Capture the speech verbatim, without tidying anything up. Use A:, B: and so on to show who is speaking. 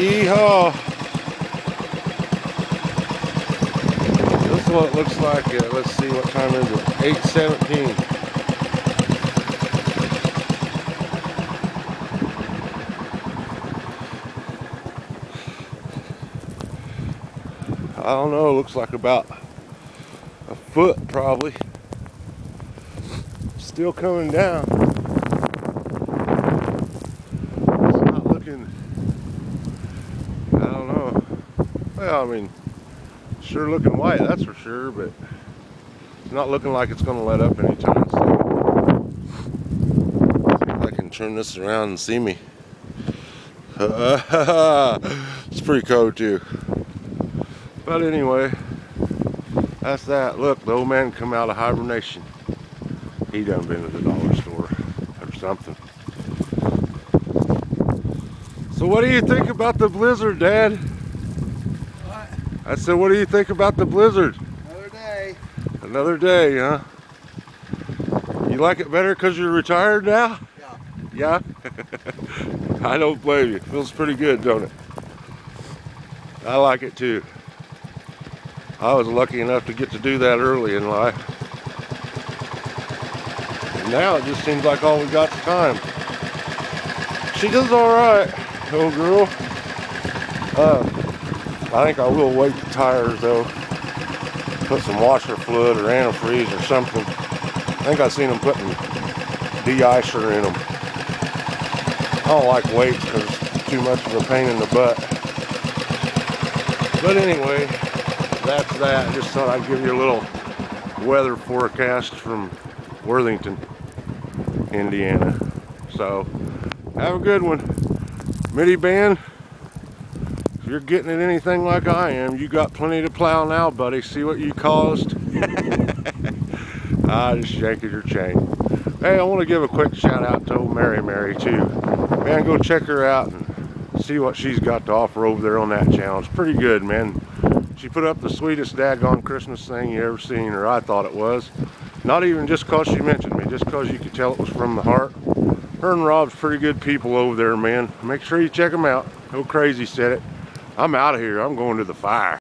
A: Yeehaw! This is what it looks like. Uh, let's see, what time is it? eight seventeen. I don't know, it looks like about a foot probably. Still coming down. It's not looking, I don't know. Well, I mean, sure looking white, that's for sure, but it's not looking like it's going to let up anytime soon. See if I can turn this around and see me. It's pretty cold too. But anyway, that's that. Look, the old man come out of hibernation. He done been to the dollar store or something. So what do you think about the blizzard, Dad?
B: What?
A: I said, what do you think about the blizzard?
B: Another day.
A: Another day, huh? You like it better because you're retired now?
B: Yeah.
A: Yeah? I don't blame you. Feels pretty good, don't it? I like it too. I was lucky enough to get to do that early in life. And now it just seems like all we got's time. She does alright, old girl. Uh, I think I will weight the tires though. Put some washer fluid or antifreeze or something. I think I've seen them putting de-icer in them. I don't like weights because it's too much of a pain in the butt. But anyway, that's that. I just thought I'd give you a little weather forecast from Worthington, Indiana. So, have a good one. Mitty Band, if you're getting it anything like I am, you got plenty to plow now, buddy. See what you caused? I just yanked your chain. Hey, I want to give a quick shout out to old Mary Mary too. Man, go check her out and see what she's got to offer over there on that channel. It's pretty good, man. She put up the sweetest daggone Christmas thing you ever seen, or I thought it was. Not even just cause she mentioned me, just cause you could tell it was from the heart. Her and Rob's pretty good people over there, man. Make sure you check them out. Go Crazy said it. I'm out of here. I'm going to the fire.